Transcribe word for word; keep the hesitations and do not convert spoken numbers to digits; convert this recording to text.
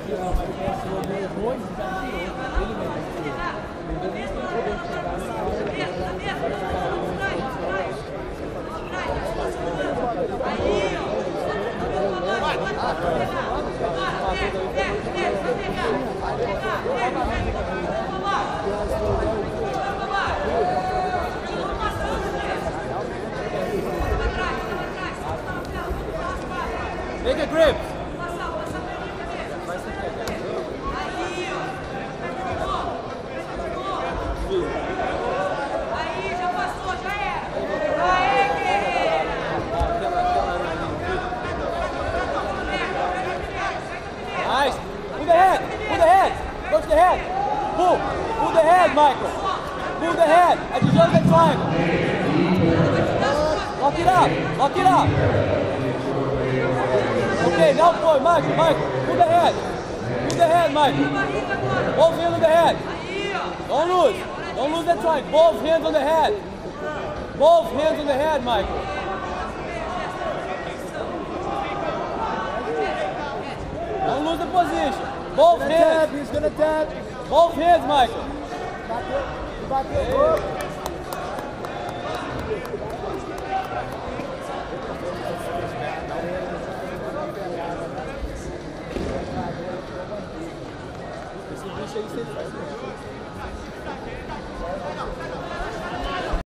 Take a grip. Aí, já passou, já era. Aê, guerreira. Nice. Pull the head. Pull the head. Go to the head. Pull. Pull the head, Michael. Pull the head. At the just triangle. Lock it up. Lock it up. Okay, now boy, Michael, Michael, pull the head. Pull the head, Michael. Both hands on the head. Don't lose. Don't lose that triangle. Both hands on the head. Both hands on the head, Michael. Don't lose the position. Both hands. He's gonna tap. Both hands, Michael. Bateu. Esse bicho aí sempre faz.